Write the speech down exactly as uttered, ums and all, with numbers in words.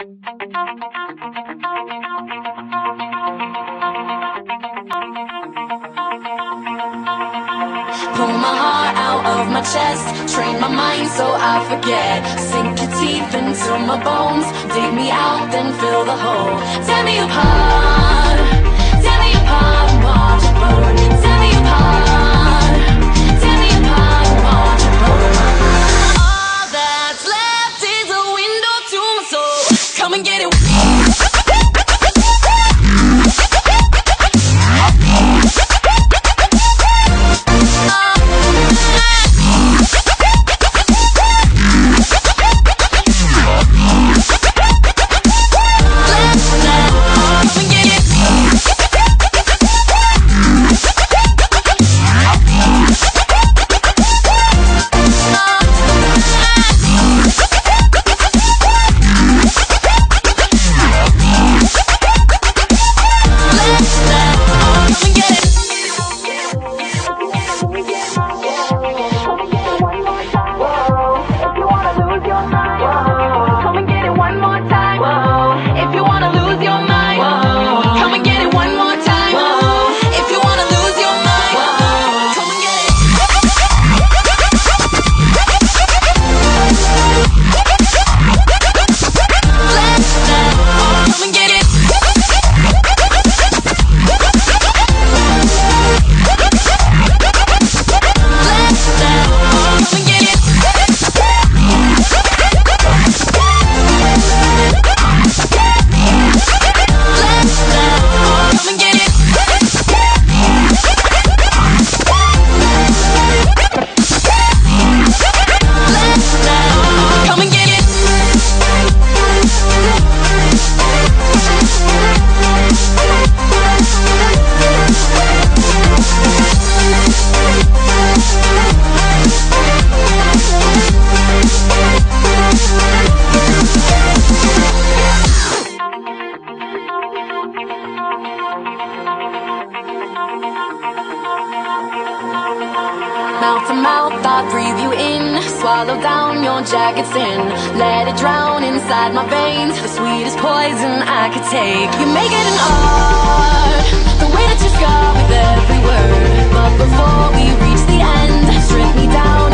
Pull my heart out of my chest, train my mind so I forget. Sink your teeth into my bones, dig me out, then fill the hole. Tear me apart, tear me apart and watch it burn. Tear me apart, tear me apart and watch it burn. All that's left is a window to my soul. Come and get it. Mouth to mouth, I breathe you in. Swallow down your jagged sin. Let it drown inside my veins. The sweetest poison I could take. You make it an art, the way that you scar with every word. But before we reach the end, strip me down